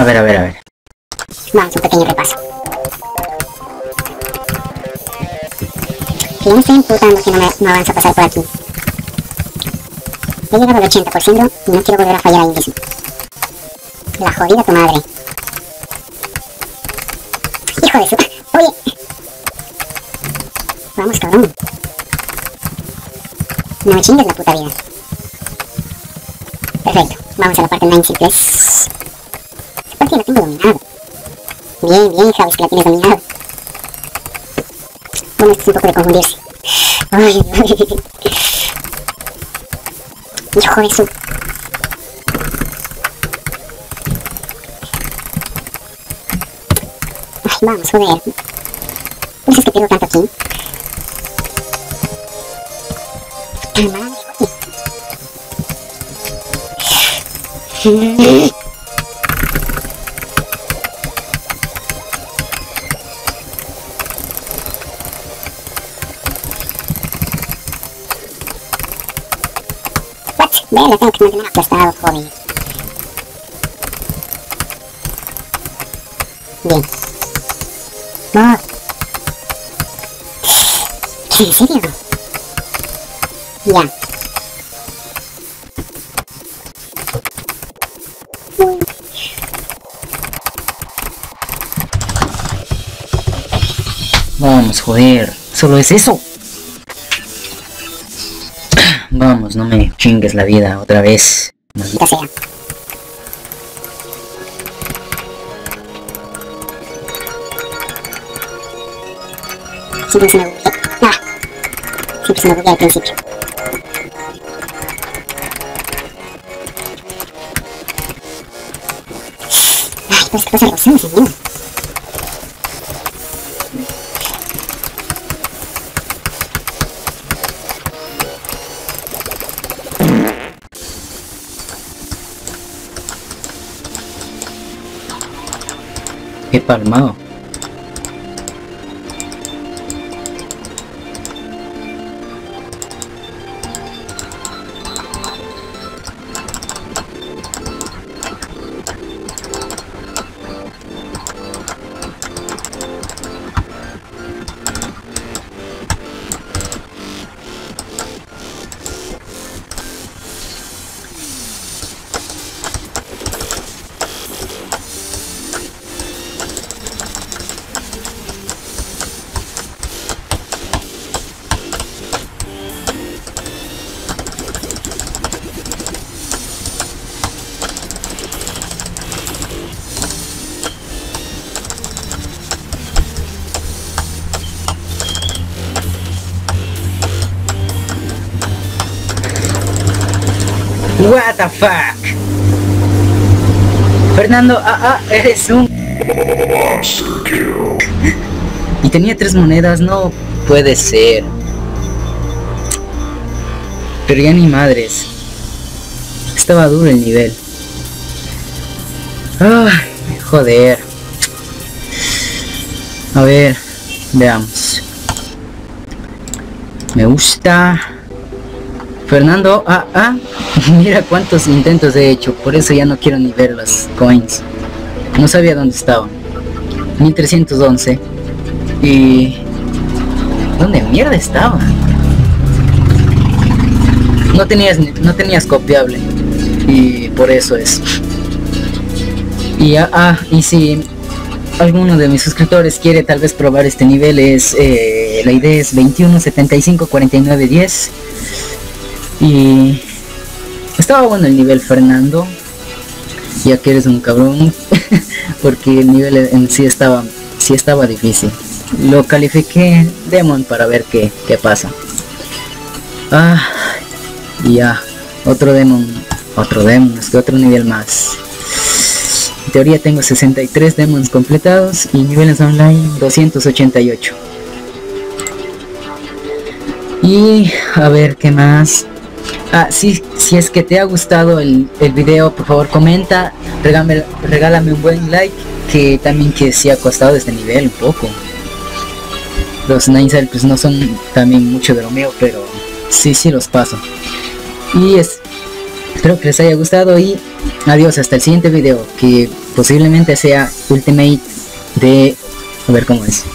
ver. Vamos, un pequeño repaso. Que ya me estoy imputando que no avanza a pasar por aquí. He llegado al 80% y no quiero volver a fallar ahí mismo. La jodida tu madre. Hijo de su... Oye. Vamos, cabrón. No me chingues la puta vida. Perfecto. Vamos a la parte 9 simples. Esta parte la tengo dominado. Bien, Javis, que la tienes dominado. Bueno, esto es un poco de confundirse. Ay. Hijo de su... Ay, vamos, joder. ¿Por eso es que pierdo tanto aquí? Madre, joder. Ve, la tengo que mantener aplastado, joder. Bien. No. ¿Qué? ¿En serio? Ya. Vamos, joder. Solo es eso. Vamos, no me chingues la vida otra vez. Maldita sea. Siempre se me buguea. Siempre se me buguea al principio. Ay, pues qué cosa rosada, señor. Qué palmado. What the fuck? Fernando, eres un... Y tenía 3 monedas, no puede ser. Pero ya ni madres. Estaba duro el nivel. Ay, joder. A ver, veamos. Me gusta. Fernando, mira cuántos intentos he hecho, por eso ya no quiero ni ver los coins. No sabía dónde estaban. 1311. Y... ¿dónde mierda estaba? No tenías copiable. Y por eso es. Y y si alguno de mis suscriptores quiere tal vez probar este nivel, la idea es 21 75 49 10. Y estaba bueno el nivel, Fernando, ya que eres un cabrón. Porque el nivel en sí estaba difícil. Lo califiqué Demon para ver qué pasa. Y ya, otro Demon, es que otro nivel más. En teoría tengo 63 Demons completados y niveles online 288. Y a ver qué más. Si es que te ha gustado el video, por favor comenta, regálame un buen like, que también que sí ha costado este nivel un poco. Los 9 pues no son también mucho de lo mío, pero sí los paso. Y espero espero que les haya gustado y adiós hasta el siguiente video, que posiblemente sea Ultimate de... a ver cómo es.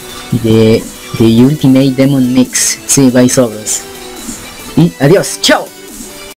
De Ultimate Demon Mix. Sí, by Sobros. Y adiós, chao.